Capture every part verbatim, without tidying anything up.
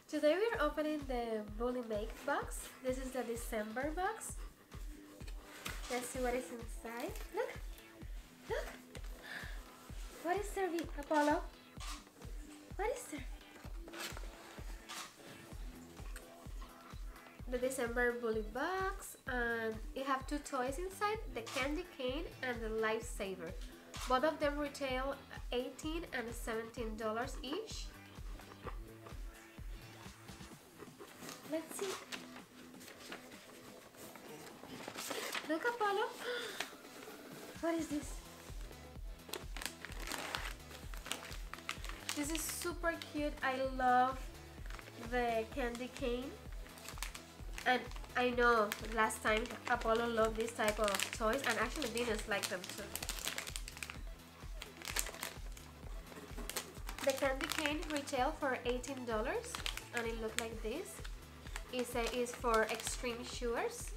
Today we're opening the Bully Make box. This is the December box. Let's see what is inside. Look! Look! What is there, Apollo? What is there? The December Bully box, and it have two toys inside, the candy cane and the lifesaver. Both of them retail eighteen and seventeen dollars each. Let's see. Look, Apollo. What is this? This is super cute. I love the candy cane. And I know last time Apollo loved this type of toys, and actually Venus liked them too. The candy cane retail for eighteen dollars, and it looked like this. It is for extreme chewers.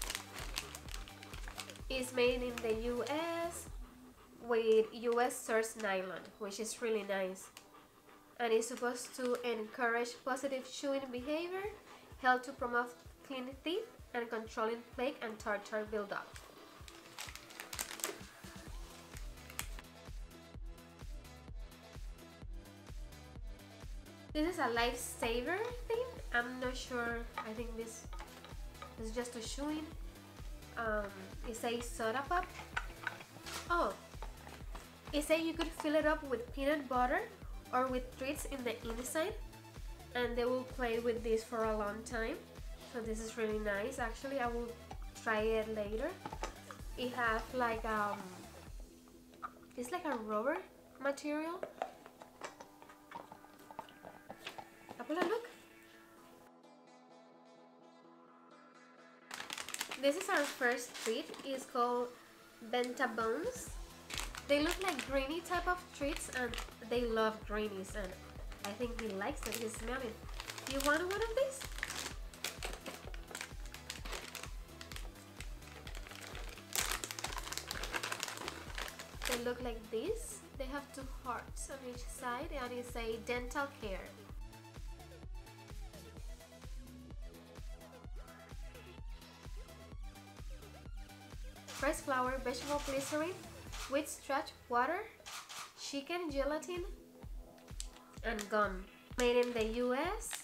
It's made in the U S with U S source nylon, which is really nice. And it's supposed to encourage positive chewing behavior, help to promote clean teeth, and controlling plaque and tartar buildup. This is a lifesaver thing. I'm not sure. I think this is just a chewing. Um, it says soda pop. Oh, it says you could fill it up with peanut butter or with treats in the inside, and they will play with this for a long time. So this is really nice. Actually, I will try it later. It has like um, it's like a rubber material. Apollo, look. This is our first treat. It's called Benta Bones. They look like greeny type of treats, and they love greenies, and I think he likes it. He's smelling. Do you want one of these? They look like this. They have two hearts on each side, and it's a dental care. Fresh flour, vegetable glycerin, wheat starch, water, chicken gelatin, and gum. Made in the U S.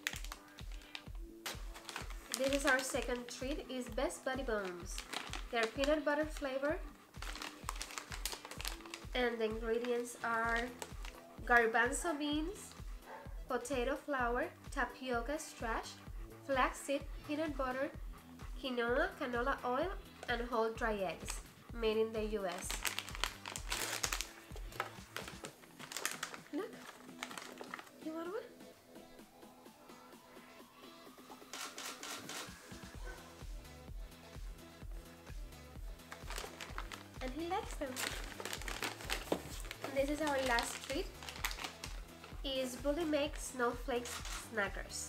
This is our second treat. Is Best Buddy Bones. They're peanut butter flavor, and the ingredients are garbanzo beans, potato flour, tapioca starch, flaxseed, peanut butter, quinoa, canola oil, and whole dry eggs. Made in the U S. Look, you want one? And he likes them. And this is our last treat. Is Bully Make Snowflakes Snackers.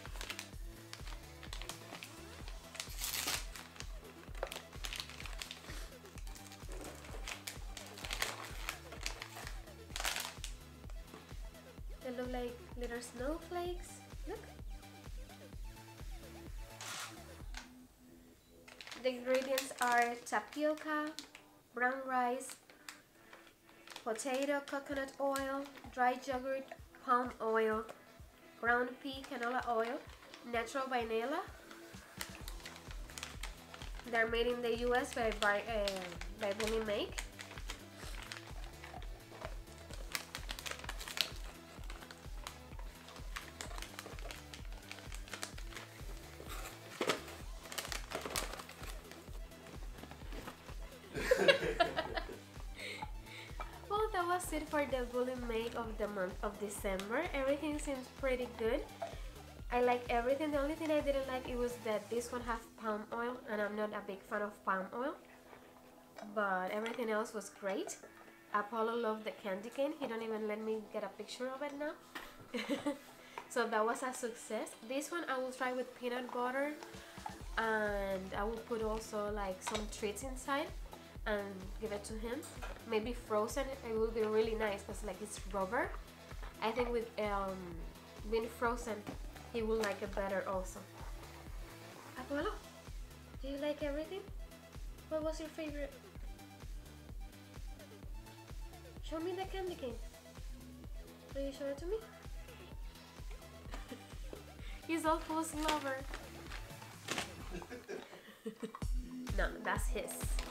They look like little snowflakes. Look. The ingredients are tapioca, brown rice, potato, coconut oil, dry yogurt, palm oil, ground pea, canola oil, natural vanilla. They're made in the U S by, by, uh, by Bully Make. Well, that was it for the Bully Make of the month of December. Everything seems pretty good. I like everything. The only thing I didn't like it was that this one has palm oil, and I'm not a big fan of palm oil. But everything else was great. Apollo loved the candy cane. He don't even let me get a picture of it now. So that was a success. This one I will try with peanut butter, and I will put also like some treats inside and give it to him. Maybe frozen, it will be really nice because like it's rubber. I think with um, been frozen, he will like it better also. Apollo, do you like everything? What was your favorite? Show me the candy cane. Will you show it to me? He's a Apple's lover. No, that's his.